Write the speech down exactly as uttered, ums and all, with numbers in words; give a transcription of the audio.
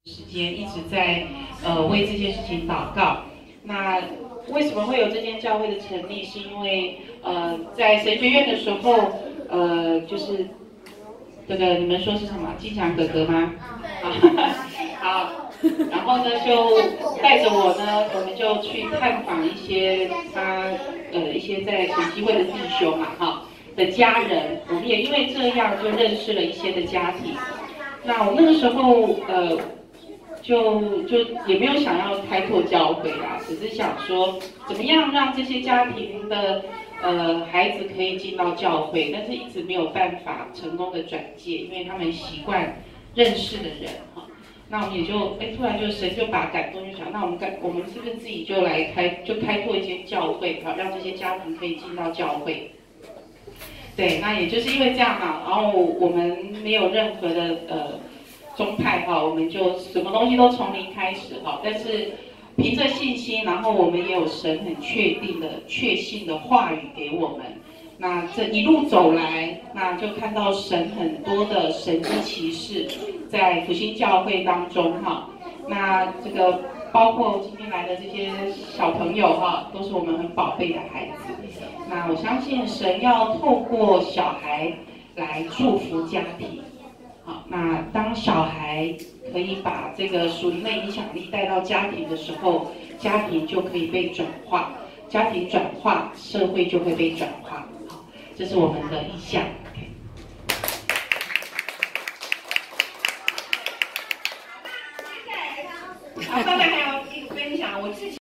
时间一直在呃为这件事情祷告。那为什么会有这间教会的成立？是因为呃在神学院的时候，呃就是这个你们说是什么？金强哥哥吗？好，然后呢就带着我呢，我们就去探访一些他呃一些在神基会的弟兄嘛，哈的家人。我们也因为这样就认识了一些的家庭。那我那个时候呃。就就也没有想要开拓教会啦，只是想说怎么样让这些家庭的呃孩子可以进到教会，但是一直没有办法成功的转介，因为他们习惯认识的人哈。那我们也就哎突然就神就把感动就想，那我们该我们是不是自己就来开就开拓一些教会，好让这些家庭可以进到教会。对，那也就是因为这样嘛，然后我们没有任何的呃。宗派哈，我们就什么东西都从零开始哈，但是凭着信心，然后我们也有神很确定的、确信的话语给我们。那这一路走来，那就看到神很多的神迹奇事在福星教会当中哈。那这个包括今天来的这些小朋友哈，都是我们很宝贝的孩子。那我相信神要透过小孩来祝福家庭。好，那当小孩可以把这个属灵的影响力带到家庭的时候，家庭就可以被转化，家庭转化，社会就会被转化。好，这是我们的意向。好，大家。